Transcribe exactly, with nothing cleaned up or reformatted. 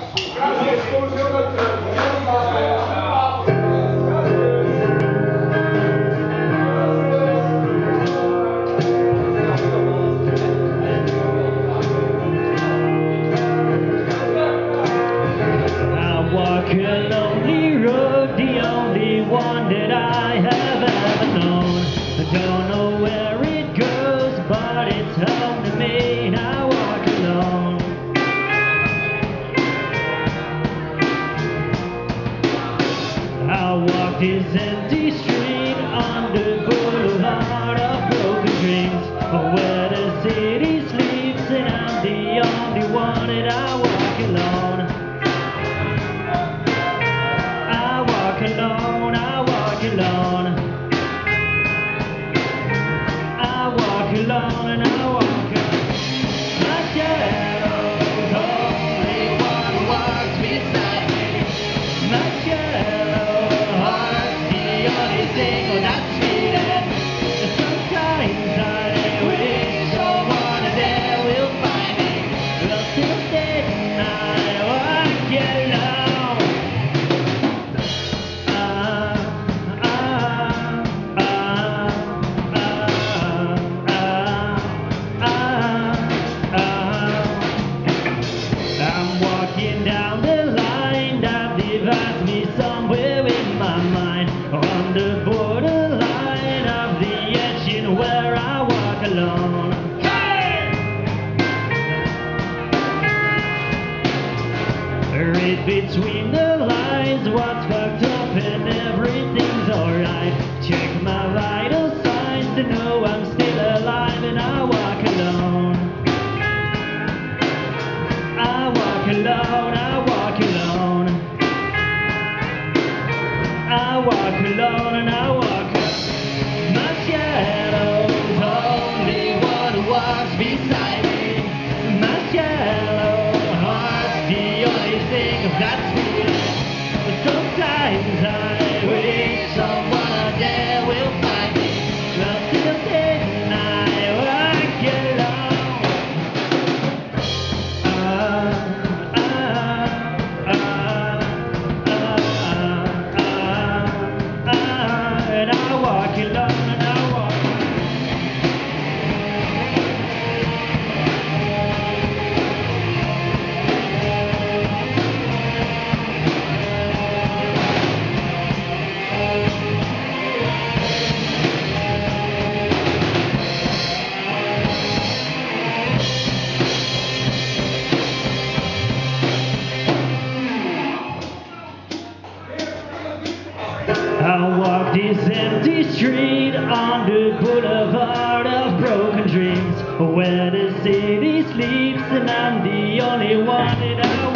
walk a lonely road, the only one that I have ever known. I don't know where it goes, but it's home to me, and I walk alone. I walk this empty street on the boulevard of broken dreams, where the city sleeps, and I'm the only one that I walk alone. Alone, I walk alone. I walk alone and I walk alone. My shadow's only one who walks beside me. My shadow heart's the only thing that's sweet. Sometimes I wish someone there will find me. Well, till then I walk alone. Down the line that divides me somewhere in my mind, on the borderline of the edge in where I walk alone. Hey! Read between the lines what's fucked up and everything's alright. Check my vital signs to know I'm still alive, and I walk alone. I walk alone, I walk alone. I walk alone and I walk alone. My shadow's only one who walks beside me. My shallow heart's the only thing that's real. But sometimes I wish someone out there will find me. Well, till then I walk alone. I walk this empty street on the boulevard of broken dreams, where the city sleeps, and I'm the only one that I